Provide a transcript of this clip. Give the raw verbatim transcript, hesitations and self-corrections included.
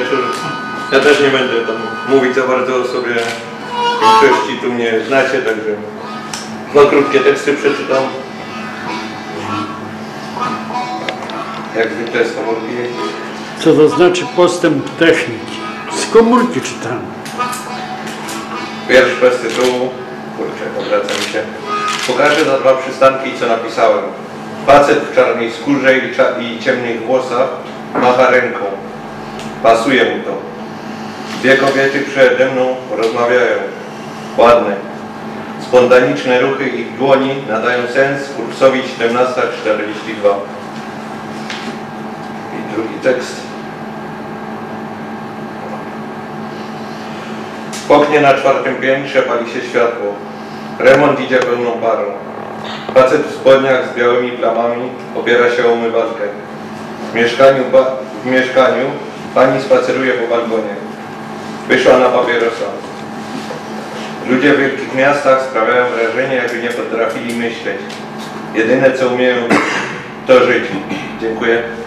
wieczór. Ja też nie będę tam mówić za bardzo o sobie. Większości tu mnie znacie, także dwa krótkie teksty przeczytam. Jak zwykle z komórki. Co to znaczy postęp techniki? Z komórki czytamy. Wiersz bez tytułu. Kurczę, odwraca mi się. Pokażę za dwa przystanki, co napisałem. Facet w czarnej skórze i, i ciemnych włosach macha ręką. Pasuje mu to. Dwie kobiety przede mną rozmawiają. Ładne. Spontaniczne ruchy ich dłoni nadają sens kursowi siedemnasta czterdzieści dwa. I drugi tekst. W oknie na czwartym piętrze pali się światło. Remont idzie pełną parą. Facet w spodniach z białymi plamami opiera się o umywalkę. W mieszkaniu, w mieszkaniu pani spaceruje po balkonie. Wyszła na papierosa. Ludzie w wielkich miastach sprawiają wrażenie, jakby nie potrafili myśleć. Jedyne co umieją, to żyć. Dziękuję.